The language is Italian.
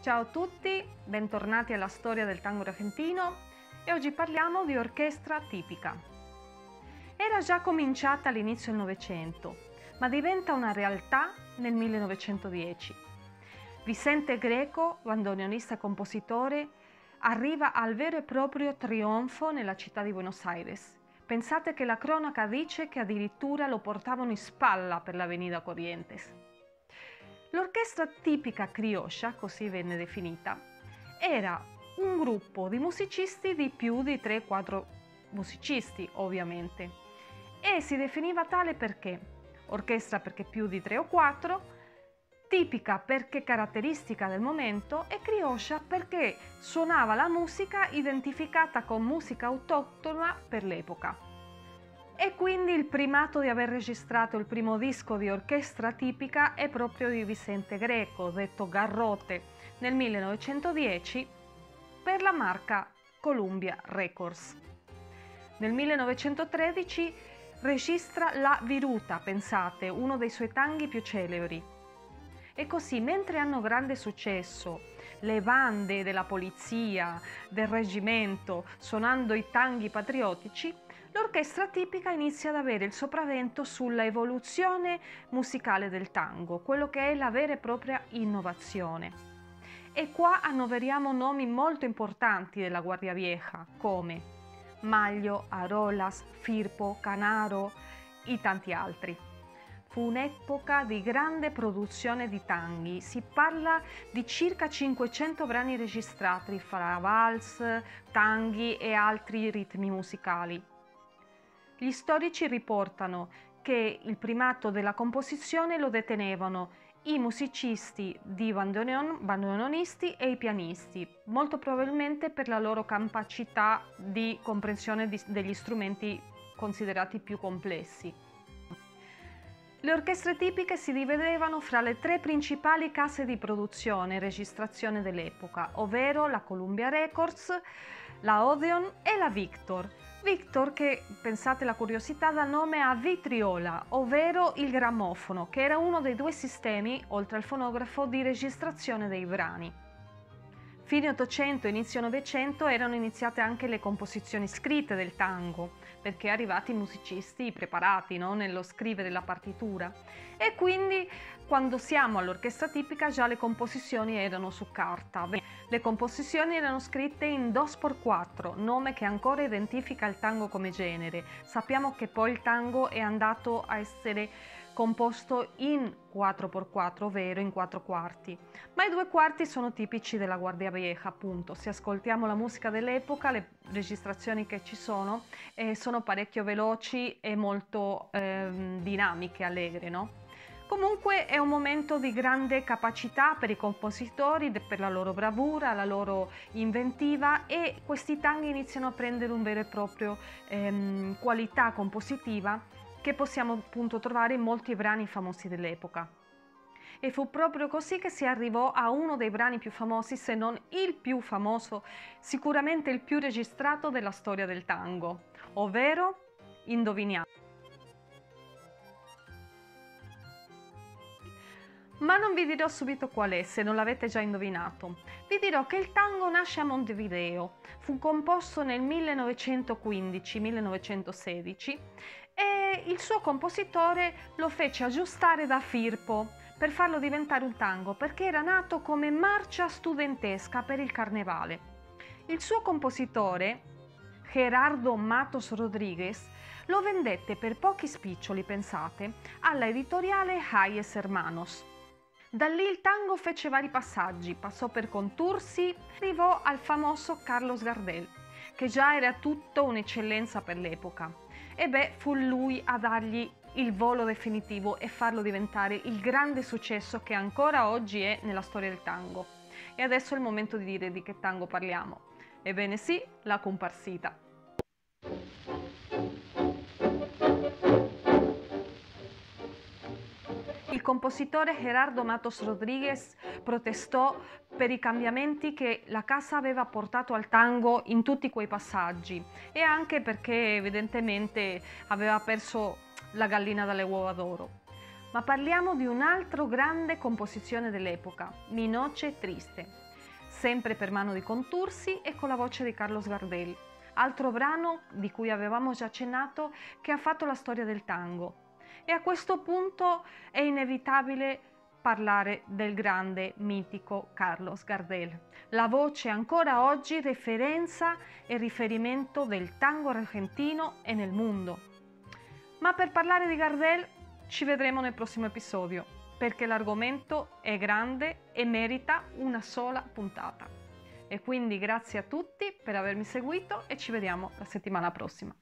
Ciao a tutti, bentornati alla storia del tango argentino e oggi parliamo di orchestra tipica. Era già cominciata all'inizio del Novecento, ma diventa una realtà nel 1910. Vicente Greco, bandoneonista e compositore, arriva al vero e proprio trionfo nella città di Buenos Aires. Pensate che la cronaca dice che addirittura lo portavano in spalla per l'Avenida Corrientes. L'orchestra tipica criolla, così venne definita, era un gruppo di musicisti di più di 3-4 musicisti, ovviamente, e si definiva tale perché orchestra perché più di 3 o 4, tipica perché caratteristica del momento e criolla perché suonava la musica identificata con musica autoctona per l'epoca. E quindi il primato di aver registrato il primo disco di orchestra tipica è proprio di Vicente Greco, detto Garrote, nel 1910 per la marca Columbia Records. Nel 1913 registra La Viruta, pensate, uno dei suoi tanghi più celebri. E così, mentre hanno grande successo le bande della polizia, del reggimento, suonando i tanghi patriottici, l'orchestra tipica inizia ad avere il sopravvento sulla evoluzione musicale del tango, quello che è la vera e propria innovazione. E qua annoveriamo nomi molto importanti della Guardia Vieja, come Maglio, Arolas, Firpo, Canaro e tanti altri. Fu un'epoca di grande produzione di tanghi, si parla di circa 500 brani registrati fra vals, tanghi e altri ritmi musicali. Gli storici riportano che il primato della composizione lo detenevano i musicisti di bandoneonisti e i pianisti, molto probabilmente per la loro capacità di comprensione degli strumenti considerati più complessi. Le orchestre tipiche si dividevano fra le tre principali case di produzione e registrazione dell'epoca, ovvero la Columbia Records, la Odeon e la Victor. Victor che, pensate la curiosità, dà nome a vitriola, ovvero il grammofono, che era uno dei due sistemi, oltre al fonografo, di registrazione dei brani. Fine 800 inizio 900 erano iniziate anche le composizioni scritte del tango, perché arrivati i musicisti preparati, no? Nello scrivere la partitura. E quindi quando siamo all'orchestra tipica già le composizioni erano su carta. Le composizioni erano scritte in 2x4, nome che ancora identifica il tango come genere. Sappiamo che poi il tango è andato a essere composto in 4x4, ovvero in 4 quarti, ma i 2 quarti sono tipici della Guardia Vieja, appunto. Se ascoltiamo la musica dell'epoca, le registrazioni che ci sono parecchio veloci e molto dinamiche, allegre, no? Comunque è un momento di grande capacità per i compositori, per la loro bravura, la loro inventiva, e questi tanghi iniziano a prendere un vero e proprio qualità compositiva che possiamo appunto trovare in molti brani famosi dell'epoca. E fu proprio così che si arrivò a uno dei brani più famosi, se non il più famoso, sicuramente il più registrato della storia del tango, ovvero Indoviniamo. Ma non vi dirò subito qual è, se non l'avete già indovinato. Vi dirò che il tango nasce a Montevideo, fu composto nel 1915-1916 e il suo compositore lo fece aggiustare da Firpo per farlo diventare un tango, perché era nato come marcia studentesca per il carnevale. Il suo compositore, Gerardo Matos Rodriguez, lo vendette per pochi spiccioli, pensate, alla editoriale Hayes Hermanos. Da lì il tango fece vari passaggi, passò per Contursi, arrivò al famoso Carlos Gardel, che già era tutto un'eccellenza per l'epoca. E beh, fu lui a dargli il volo definitivo e farlo diventare il grande successo che ancora oggi è nella storia del tango. E adesso è il momento di dire di che tango parliamo. Ebbene sì, la Comparsita. Il compositore Gerardo Matos Rodriguez protestò per i cambiamenti che la casa aveva portato al tango in tutti quei passaggi e anche perché evidentemente aveva perso la gallina dalle uova d'oro. Ma parliamo di un altro grande composizione dell'epoca, Mi noche triste. sempre per mano di Contursi e con la voce di Carlos Gardel, altro brano di cui avevamo già accennato che ha fatto la storia del tango. E a questo punto è inevitabile parlare del grande, mitico Carlos Gardel, la voce ancora oggi referenza e riferimento del tango argentino e nel mondo. Ma per parlare di Gardel ci vedremo nel prossimo episodio, perché l'argomento è grande e merita una sola puntata. E quindi grazie a tutti per avermi seguito e ci vediamo la settimana prossima.